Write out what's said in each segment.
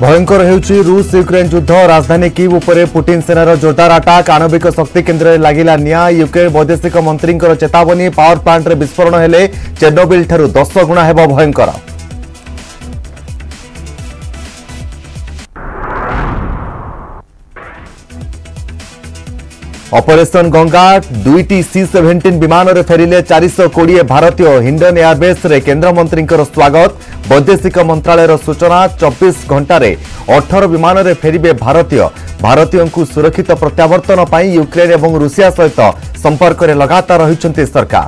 भयंकर होउछि रूस यूक्रेन युद्ध। राजधानी कीव उपरे पुतिन सेनार जोरदार अटाक। आणविक शक्ति केन्द्र में लागिला निया। यूक्रेन वैदेशिक मंत्री चेतावनी। पावर प्लांट रे विस्फोरण हेले चेर्नोबिल ठारू 10 गुणा हेब भयंकर। ऑपरेशन गंगा दुईटी C-17 विमान रे फेरिले 420 भारतीय। हिंडन एयरबेस रे केंद्र मंत्री स्वागत। वैदेशिक मंत्रालय सूचना 24 घंटे 18 विमान रे फेरिबे भारतीयों को सुरक्षित प्रत्यावर्तन पर यूक्रेन और रूसिया सहित संपर्क में लगातार रही सरकार।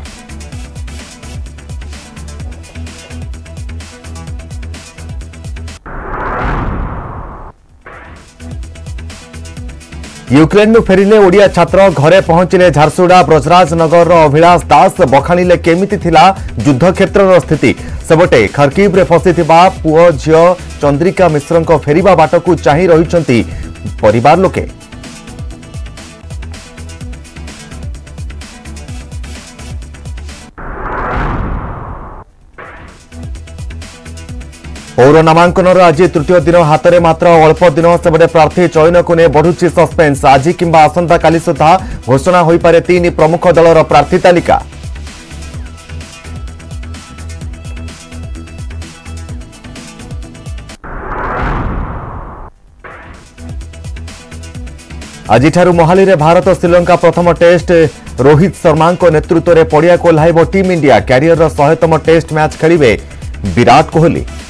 यूक्रेन फेरिले ओडिया छात्र। घरे पहुंचले झारसुगुड़ा ब्रजराजनगर अभिलाष दास। बखाणिले केमिति थिला युद्ध क्षेत्र स्थिति। सेबटे खर्किव रे फसिथिबा पुओ झियो चंद्रिका मिश्र फेरिबा बाटकू चाहि रहिछंती परिवार लोके। पौर नामांकन आज तृतीय दिन। हाथ में मात्र अल्प दिन। सेबटे प्रार्थी चयन को नहीं बढ़ुची सस्पेंस। आज किंबा आसंता काली सुधा घोषणा हो पारे 3 प्रमुख दलर प्रार्थी तालिका। आज मोहाली रे भारत श्रीलंका प्रथम टेस्ट। रोहित शर्मा नेतृत्व में पड़िया को ओह्लाइब टीम इंडिया। क्यारियर 100तम टेस्ट मैच खेलिबे विराट कोहली।